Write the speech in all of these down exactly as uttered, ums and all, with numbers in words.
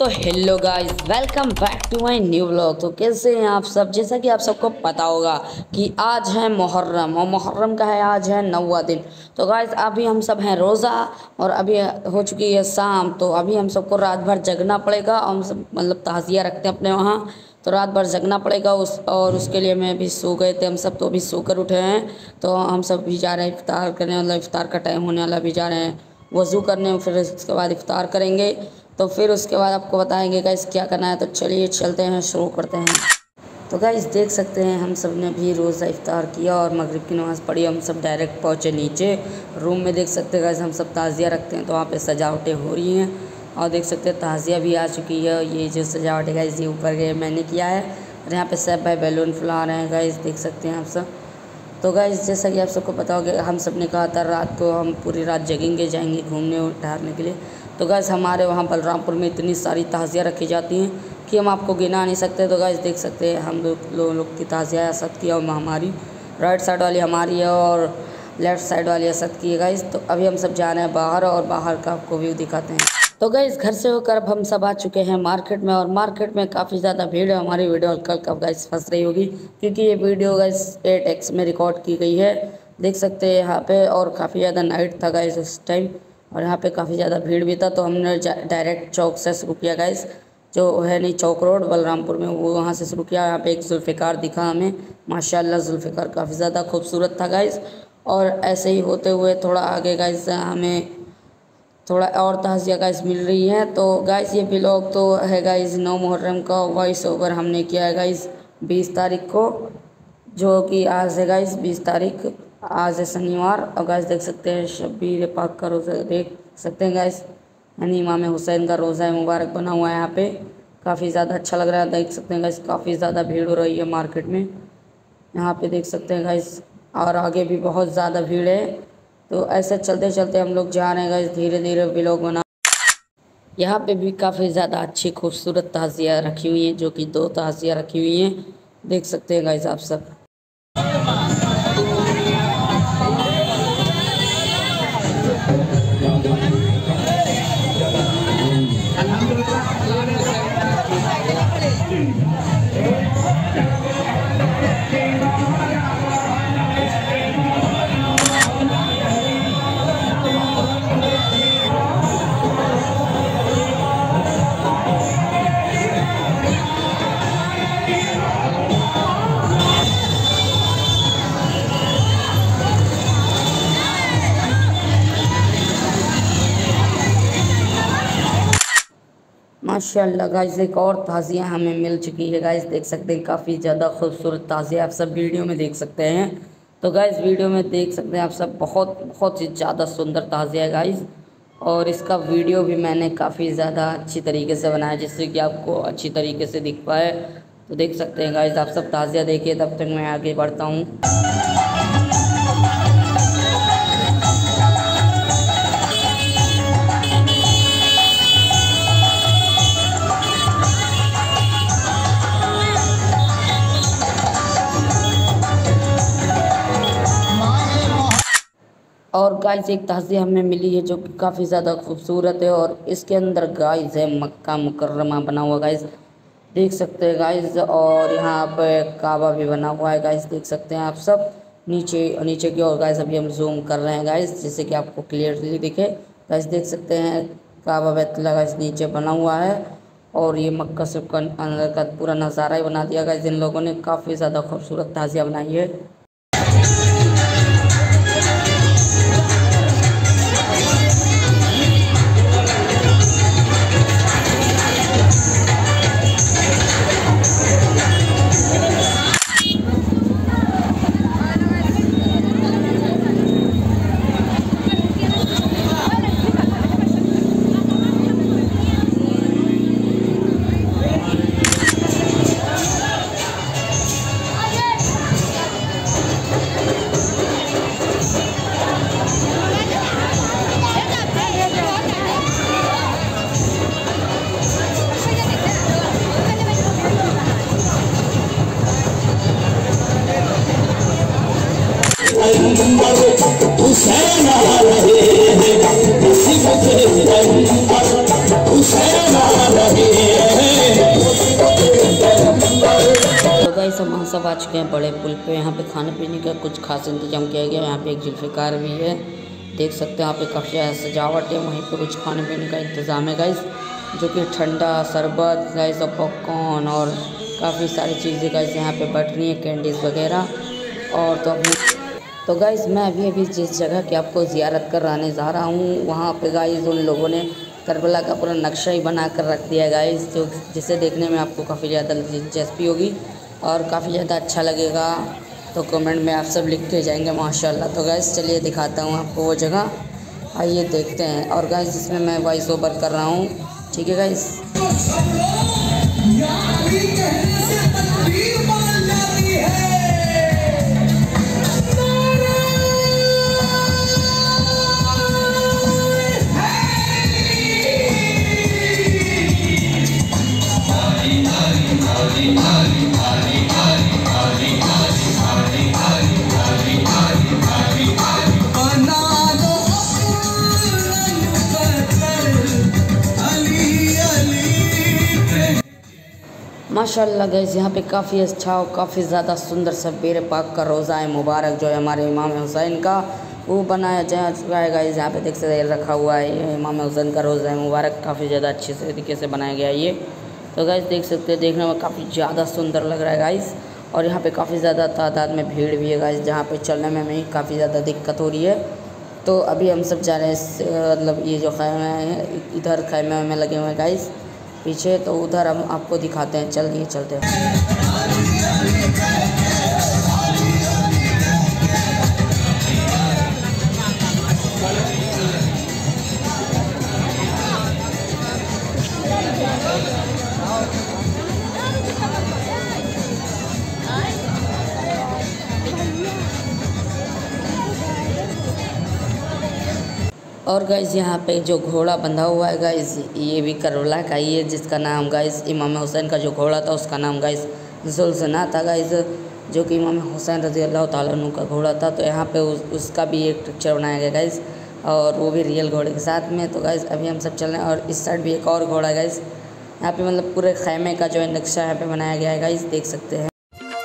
तो hello guys, welcome back to my new vlog. तो कैसे हैं आप सब? जैसा कि आप सबको पता होगा कि आज है मुहर्रम और मुहर्रम का है आज है नौवा दिन। तो गाइस अभी हम सब हैं रोज़ा और अभी हो चुकी है शाम। तो अभी हम सबको रात भर जगना पड़ेगा और हम सब मतलब ताज़िया रखते हैं अपने वहाँ, तो रात भर जगना पड़ेगा उस और उसके लिए मैं भी सो गए थे हम सब, तो अभी सोकर उठे हैं। तो हम सब भी जा रहे हैं इफ्तार करने, मतलब इफ्तार का टाइम होने वाला, भी जा रहे हैं वज़ू करने, फिर उसके बाद इफ्तार करेंगे। तो फिर उसके बाद आपको बताएंगे गाइस क्या करना है। तो चलिए चलते हैं, शुरू करते हैं। तो गाइस देख सकते हैं हम सब ने भी रोज़ा इफ्तार किया और मगरिब की नमाज़ पढ़ी। हम सब डायरेक्ट पहुँचे नीचे रूम में। देख सकते हैं गाइस हम सब ताज़िया रखते हैं तो वहाँ पे सजावटें हो रही हैं और देख सकते हैं ताज़िया भी आ चुकी है। ये जो सजावट है गाइस ये ऊपर गए मैंने किया है और यहाँ पे सब भाई बैलून फुला रहे हैं गाइस, देख सकते हैं आप सब। तो गाइस जैसा कि आप सबको पता होगा हम सब ने कहा था रात को हम पूरी रात जगेंगे, जाएंगे घूमने और ठहरने के लिए। तो गाइस हमारे वहाँ बलरामपुर में इतनी सारी ताज़िया रखी जाती हैं कि हम आपको गिना नहीं सकते। तो गाइस देख सकते हैं हम लोग लोग, लोग की ताज़िया असद की और हमारी राइट साइड वाली हमारी है और लेफ़्ट साइड वाली असद की है गाइस। तो अभी हम सब जा रहे हैं बाहर और बाहर का आपको व्यू दिखाते हैं। तो गाइस घर से होकर अब हम सब आ चुके हैं मार्केट में और मार्केट में काफ़ी ज़्यादा भीड़ है। हमारी वीडियो कल कब गाइस फंस रही होगी क्योंकि ये वीडियो गाइस एट एक्स में रिकॉर्ड की गई है, देख सकते हैं यहाँ पे। और काफ़ी ज़्यादा नाइट था गाइस उस टाइम और यहाँ पे काफ़ी ज़्यादा भीड़ भी था। तो हमने डायरेक्ट चौक से शुरू किया गाइस, जो है नहीं चौक रोड बलरामपुर में, वो वहाँ से शुरू किया। यहाँ पे एक जुल्फ़िकार दिखा हमें, माशाल्लाह जुल्फ़िकार काफ़ी ज़्यादा खूबसूरत था गाइस। और ऐसे ही होते हुए थोड़ा आगे गाइस हमें थोड़ा और ताज़िया गाइस मिल रही है। तो गाइस ये व्लॉग तो है गाइस नौ मुहर्रम का वॉइस ओवर हमने किया है गाइस बीस तारीख को, जो कि आज है गाइस बीस तारीख, आज है शनिवार। और गाइस देख सकते हैं शब्बीर पाक का रोज़ा देख सकते हैं गाइस, यानी इमाम हुसैन का रोज़ा मुबारक बना हुआ है यहाँ पे, काफ़ी ज़्यादा अच्छा लग रहा है। देख सकते हैं गाइस काफ़ी ज़्यादा भीड़ हो रही है मार्केट में, यहाँ पे देख सकते हैं गाइस, और आगे भी बहुत ज़्यादा भीड़ है। तो ऐसे चलते चलते हम लोग जा रहे हैं गाइस धीरे धीरे व्लॉग बना। यहाँ पे भी काफ़ी ज़्यादा अच्छी खूबसूरत ताज़िया रखी हुई हैं, जो कि दो ताज़िया रखी हुई हैं, देख सकते हैं गाइस आप सब। माशाल्लाह गाइस एक और ताज़िया हमें मिल चुकी है गाइस, देख सकते हैं काफ़ी ज़्यादा खूबसूरत ताज़िया आप सब वीडियो में देख सकते हैं। तो गाइस वीडियो में देख सकते हैं आप सब, बहुत बहुत ही ज़्यादा सुंदर ताज़िया है गाइस। और इसका वीडियो भी मैंने काफ़ी ज़्यादा अच्छी तरीके से बनाया जिससे कि आपको अच्छी तरीके से दिख पाए। तो देख सकते हैं गाइस आप सब ताज़िया देखिए, तब तक मैं आगे बढ़ता हूँ। और गाइस एक ताज़िया हमें मिली है जो कि काफ़ी ज़्यादा खूबसूरत है और इसके अंदर गाइस है मक्का मुकर्रमा बना हुआ गाइस, देख सकते हैं गाइस। और यहाँ पे काबा भी बना हुआ है गाइस, देख सकते हैं आप सब नीचे नीचे की ओर गाइस। अभी हम जूम कर रहे हैं गाइस जिससे कि आपको क्लियरली दिखे गाइस, देख सकते हैं काबा बैतुल्लाह गाइस नीचे बना हुआ है और ये मक्का से अंदर का पूरा नज़ारा ही बना दिया गाइस इन लोगों ने, काफ़ी ज़्यादा खूबसूरत ताज़िया बनाई है। सब आ चुके हैं बड़े पुल पे। यहाँ पे खाने पीने का कुछ खास इंतजाम किया गया है। यहाँ पे एक जुल्फ़िकार भी है, देख सकते हैं। यहाँ पे काफ़ी ज़्यादा सजावट है। वहीं पे कुछ खाने पीने का इंतज़ाम है गाइस, जो कि ठंडा शरबत गाइस और पॉपकॉर्न और काफ़ी सारी चीज़ें गाइस यहाँ पे बट रही हैं, कैंडीज़ वगैरह। और तो अभी तो गाइस मैं अभी अभी जिस जगह की आपको ज़ियारत कराने जा रहा हूँ, वहाँ पे गाइस उन लोगों ने करबला का पूरा नक्शा ही बना कर रख दिया गाइस, जो जिसे देखने में आपको काफ़ी ज़्यादा दिलचस्पी होगी और काफ़ी ज़्यादा अच्छा लगेगा। तो कमेंट में आप सब लिख के जाएंगे माशाल्लाह। तो गाइस चलिए दिखाता हूँ आपको वो जगह, आइए देखते हैं। और गाइस इसमें मैं वॉइस ओवर कर रहा हूँ, ठीक है गाइस। माशाल्लाह गाइस यहाँ पे काफ़ी अच्छा और काफ़ी ज़्यादा सुंदर सा बेर पाक का रोज़ा है मुबारक, जो है हमारे इमाम हुसैन का, वो बनाया जा चुका है गाइस। यहाँ पे देख सकते हैं रखा हुआ है, ये इमाम हुसैन का रोज़ा है मुबारक, काफ़ी ज़्यादा अच्छे से तरीके से बनाया गया है ये। तो गाइस देख सकते हैं, देखने में काफ़ी ज़्यादा सुंदर लग रहा है गाइस। और यहाँ पे काफ़ी ज़्यादा तादाद में भीड़ भी है गाइस, जहाँ पे चलने में हमें काफ़ी ज़्यादा दिक्कत हो रही है। तो अभी हम सब जा रहे हैं, मतलब ये जो खैमे हैं इधर खैमे में लगे हुए हैं गाइस पीछे, तो उधर हम आपको दिखाते हैं, चलिए चलते हैं। और गाइस यहाँ पे जो घोड़ा बंधा हुआ है गाइस, ये भी करबला का ही है, जिसका नाम गाइस इमाम हुसैन का जो घोड़ा था उसका नाम गाइस जुल्सना था गाइस, जो कि इमाम हुसैन रज़ी अल्लाह ताला अन्हु का घोड़ा था। तो यहाँ पे उस, उसका भी एक पिक्चर बनाया गया गाइस, और वो भी रियल घोड़े के साथ में। तो गाइस अभी हम सब चल रहे हैं, और इस साइड भी एक और घोड़ा है गाइस। यहाँ पे मतलब पूरे खैमे का जो है नक्शा यहाँ पे बनाया गया है गाइस, देख सकते हैं।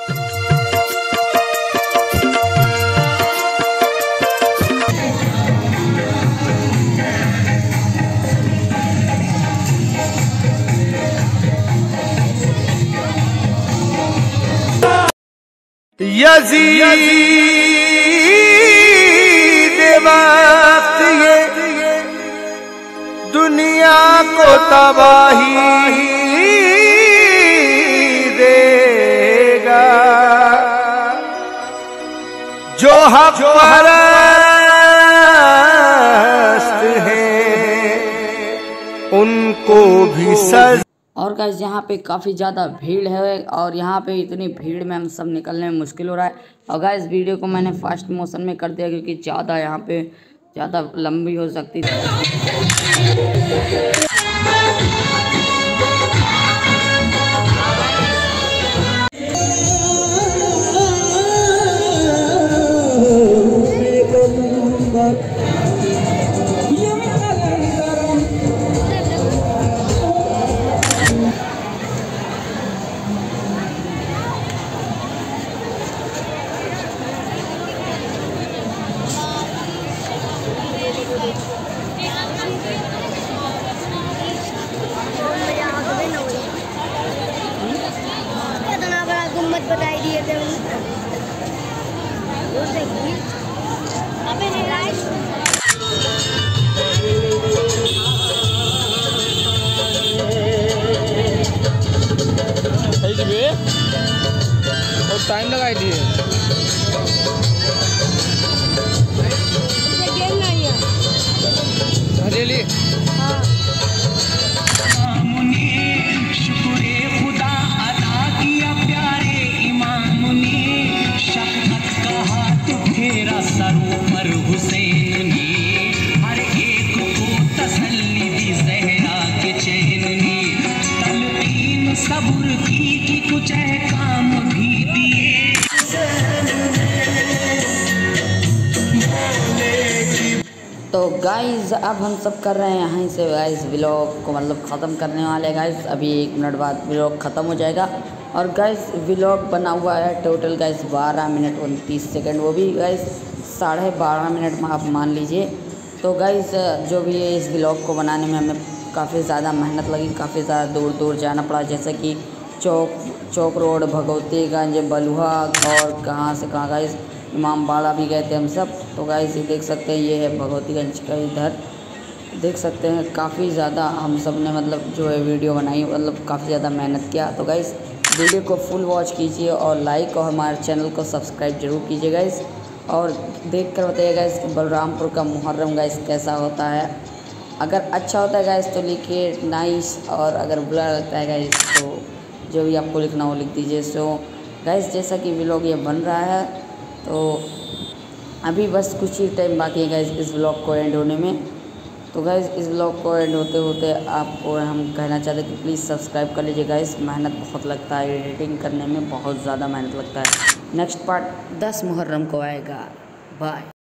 यज़ीद वक्त ये दुनिया को तबाही देगा, जो हक परस्त हैं उनको भी सजा। और गाइस यहाँ पे काफ़ी ज़्यादा भीड़ है, और यहाँ पे इतनी भीड़ में हम सब निकलने में मुश्किल हो रहा है। और गाइस वीडियो को मैंने फास्ट मोशन में कर दिया, क्योंकि ज़्यादा यहाँ पे ज़्यादा लंबी हो सकती थी। बताई दिए थे अबे और टाइम लगाई दिए हजेली। सरोवर हुसैन ने हर एक को तसल्ली दी, ज़हरा के चैन ने तलकीन सब्र की कि कुछ काम भी दिए। तो गाइस अब हम सब कर रहे हैं यहीं से गाइस व्लॉग को मतलब ख़त्म करने वाले गाइस। अभी एक मिनट बाद व्लॉग ख़त्म हो जाएगा। और गाइस व्लॉग बना हुआ है टोटल गाइस बारह मिनट उनतीस सेकंड, वो भी गाइस साढ़े बारह मिनट में आप मान लीजिए। तो गाइस जो भी है इस व्लॉग को बनाने में हमें काफ़ी ज़्यादा मेहनत लगी, काफ़ी ज़्यादा दूर दूर जाना पड़ा, जैसे कि चौक चौक रोड, भगवतीगंज, बलुहा और कहाँ से कहाँ गाइस इमामबाड़ा भी गए थे हम सब। तो गाइस ये देख सकते हैं, ये है भगवतीगंज का, इधर देख सकते हैं काफ़ी ज़्यादा हम सब ने मतलब जो है वीडियो बनाई, मतलब काफ़ी ज़्यादा मेहनत किया। तो गाइस वीडियो को फुल वॉच कीजिए और लाइक और हमारे चैनल को सब्सक्राइब जरूर कीजिए गाइस, और देख कर बताइए गाइस कि बलरामपुर का मुहर्रम गाइस कैसा होता है। अगर अच्छा होता है गाइस तो लिखिए नाइस, और अगर बुरा लगता है गाइस तो जो भी आपको लिखना हो लिख दीजिए। सो गाइस जैसा कि व्लॉग ये बन रहा है, तो अभी बस कुछ ही टाइम बाकी है गाइस इस व्लॉग को एंड होने में। तो गाइस इस व्लॉग को एंड होते होते आपको हम कहना चाहते हैं कि प्लीज़ सब्सक्राइब कर लीजिए गाइस। मेहनत बहुत लगता है, एडिटिंग करने में बहुत ज़्यादा मेहनत लगता है। नेक्स्ट पार्ट दस मुहर्रम को आएगा। बाय।